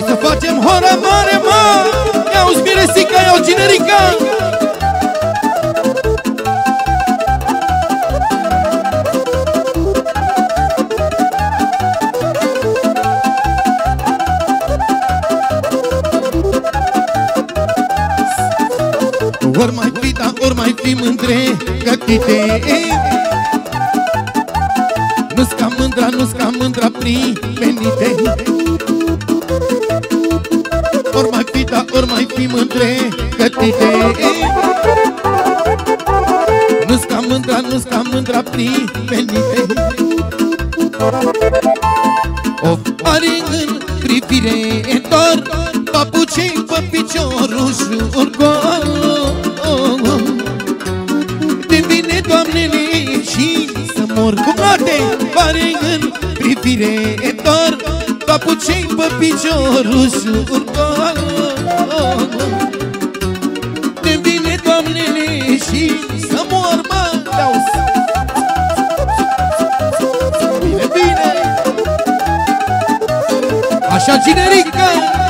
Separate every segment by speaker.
Speaker 1: Hai să facem hora mare, mă! Ia-uzi miresica, ia-o generica! Ori mai fi, da, ori mai fi mândre gătite. Nu-s ca mândra, nu-s ca mândra primenite. Ori mai fi, da, ori mai fi mândre gătite. Nu-s ca mândra, nu-s ca mândra primenite. O are în privire doar papucii pe piciorușul gol. De vine, Doamnele, și să mor cu moarte. Pare în privire doar papucii pe piciorușul gol. De vine, Doamnele, și să mor, mă. Bine, bine. Așa, generică.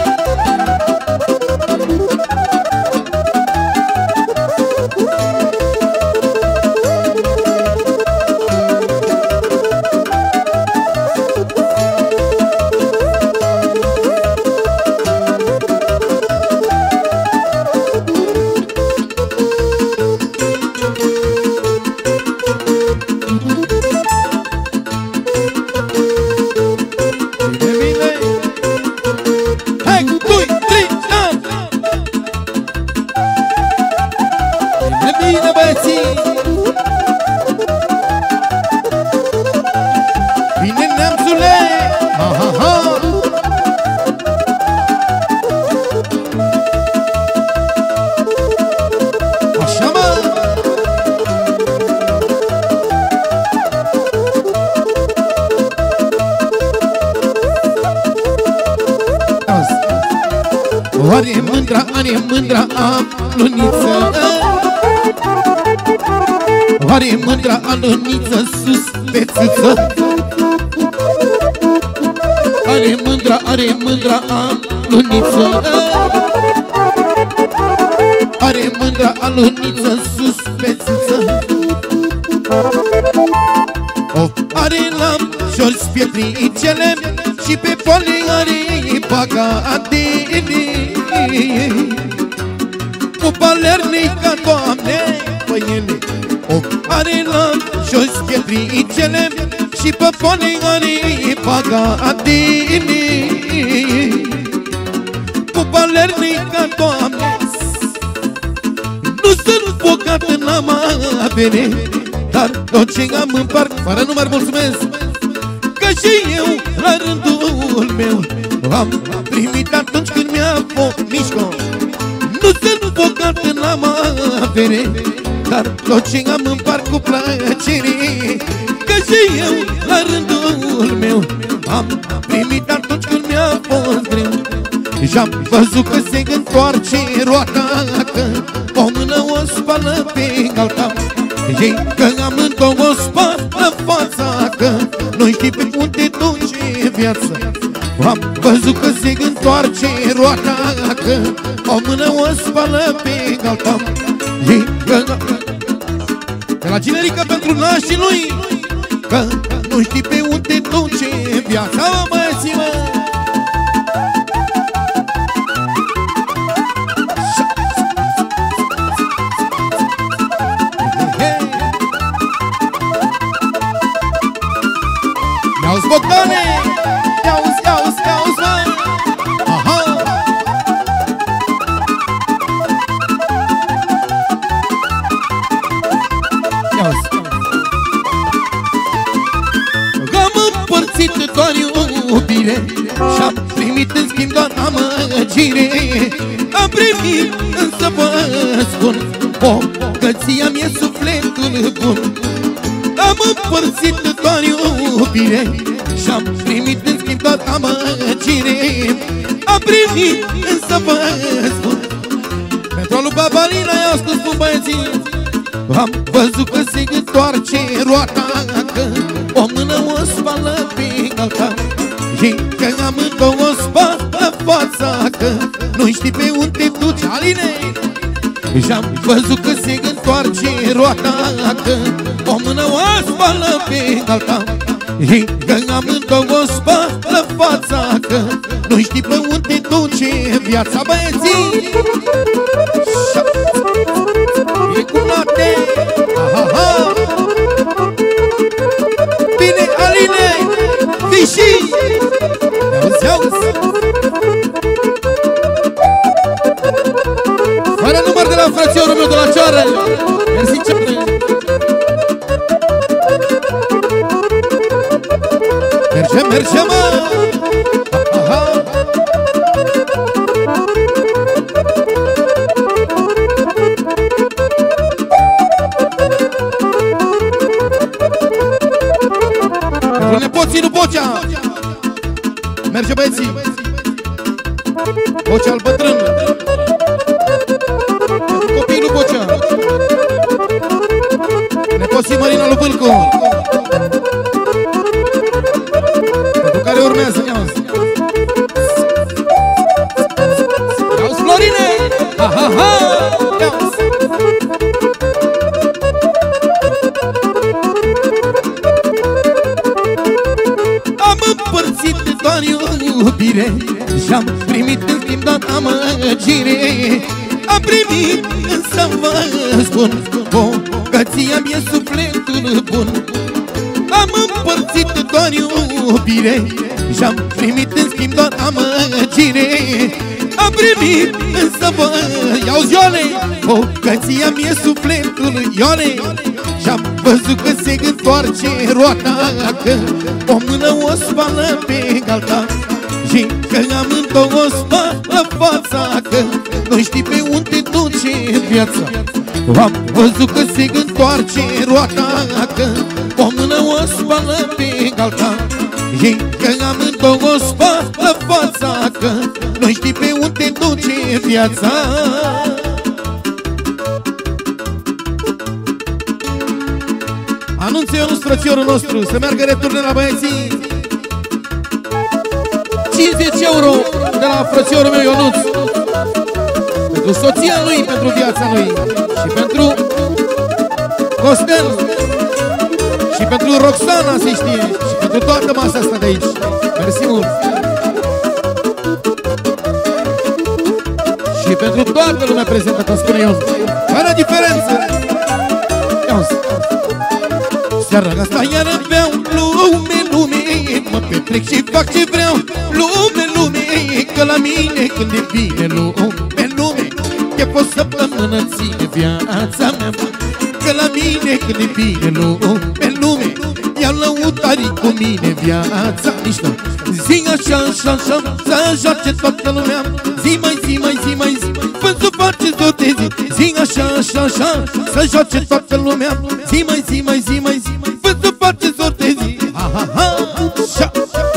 Speaker 1: Are mândra aluniță. Are mândra aluniță sus pe țâță. Are mândra aluniță. Are mândra aluniță sus pe țâță. Are la jos pietricele și pe poale are pagatele. Cu palernica, Doamne, pe ele. Are la jos pietricele și pe poale are pagatele. Cu palernica, Doamne, nu sunt bogat în avere, dar tot ce am în parc, fără număr, mulțumesc. Că și eu, la rândul meu, am primit atunci când mi-a fost mișco. Nu sunt bogat în avere, dar tot ce am în parc cu plăcere. Că și eu, la rândul meu, am primit atunci când mi-a fost greu. Și-am văzut că se întoarce roata, că o mână o spală pe alta. Ei că amândouă spală fața, că nu știi pe unde duce viața. Am văzut că se întoarce roata, că o mână o spală pe alta. Ei că... De la generică pentru nașii lui, că nu știi pe unde duce viața, băieții, mă. Ia-uzi, Bogdane! Ia-uzi, ia-uzi, ia-uzi, mă! Aha! Ia-uzi! Am împărțit doar iubire și-am primit în schimb doar amăgire. Am primit, însă vă spun, bogăția mi-e sufletul bun. Am împărțit doar iubire și-am primit în schimb doar amăgire. Am primit, însă vă spun, pentru lui Babalina i-au spus, spun, băieții. Am văzut că se întoarce roata, că o mână o spală pe alta. Și că amândouă spală fața, că nu știi pe unde te duci, Aline. Și-am văzut că se întoarce roata, că o mână o spală pe alta, și că amândouă spală fața, că nu știi pe unde te duce viața, băieții. E cu noapte. Aha. Bine, Aline, vii și auzi. Fără număr de la frățiorul meu de la Cioară. Mersi, Cioară. Mergem, mă. Aha. Pentru nepoții lui Bocea. Merge, băieții. Bocea al bătrân. Pentru copiii lui Bocea. Nepoții Mărina lui Vâlcu. Pentru care urmează, ia-uzi. Ia-uzi, Florine! Ha! Ia-uzi! Am împărțit doar iubire și-am primit în schimb doar amăgire. Am primit, însă vă spun, bogăția mi-e sufletul bun. Am împărțit doar iubire și-am primit în schimb doar amăgire. Am primit, însă vă iau-zi, Iole, bogăția mi-e sufletul, Iole. Și-am văzut că se întoarce roata, că o mână o spală pe alta, și că amândouă spală fața, că nu știi pe unde duce viața. Am văzut că se întoarce roata, că o mână o spală pe alta, și că amândouă spală fața, că nu știi pe unde duce viața. Anunță Ionuț, frățiorul nostru, să meargă returne la băieții. 50 euro de la frățiorul meu Ionuț, pentru soția lui, pentru viața lui, și pentru Costel, și pentru Roxana, se știe, și pentru toată masa asta de aici. Mersi mult. Și pentru toată lumea prezentă, cum spune eu, fără diferență. Ia-uzi. Seara asta iară beau, lume, mă petrec și fac ce vreau, lume, că la mine când e bine, lume, e o săptămână ține viața mea, că la mine când e bine, lume, ia lăutarii cu mine viața mișto. Zi așa, să joace toată lumea, zi mai, până să faceți tot de zi. Zi așa, să joace toată lumea, zi mai, până să faceți tot de zi. Ha, șa.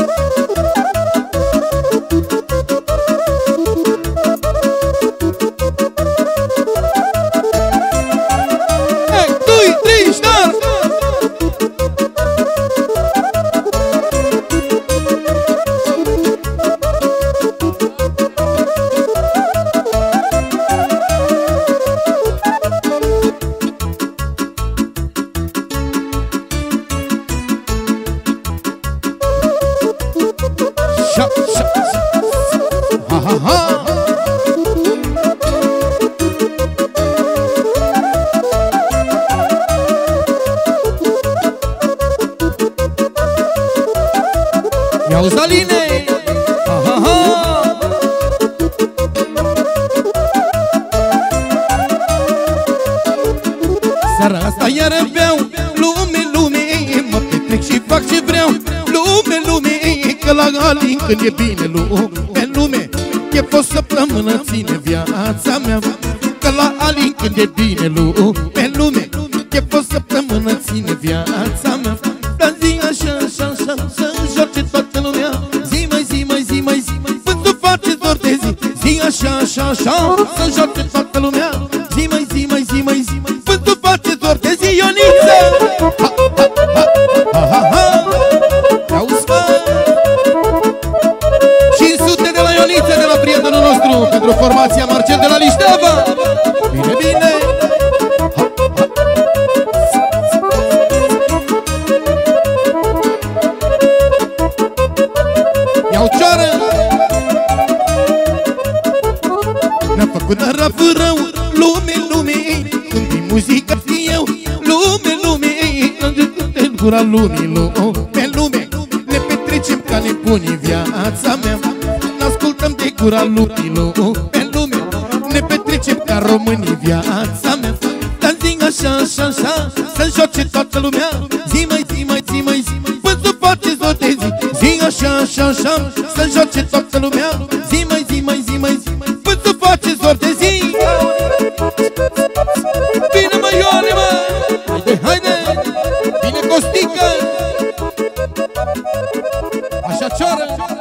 Speaker 1: Ia-uzi, Aline! Seara asta iară beau, lume, mă petrec și fac ce vreau, lume, că la Alin când e bine, lume, e o săptămână ține viața mea, că la Alin când e bine, lume, e o săptămână ține viața mea. Dar zi așa, să joace toată lumea, zi mai, până să faceți doar de zi. Zi așa, să joace toată lumea, zi mai, până să faceți doar de zi. Ioniță! Ha! Auzi, mă! 500 de la Ioniță, de la Țara fără lume, când-i muzica știu eu, lume, în gura lumii, lume, ne petrecem ca nebunii viața mea. N-ascultăm de gura lumii, lume, ne petrecem ca românii viața mea. Dar zi așa, să joace toată lumea, zi mai, până să face zor de zi. Zi așa, să joace toată lumea, zi mai, până să face zor de zi. Bine mă, Ioane, mă! Haide! Bine, Costică! Așa, cioară!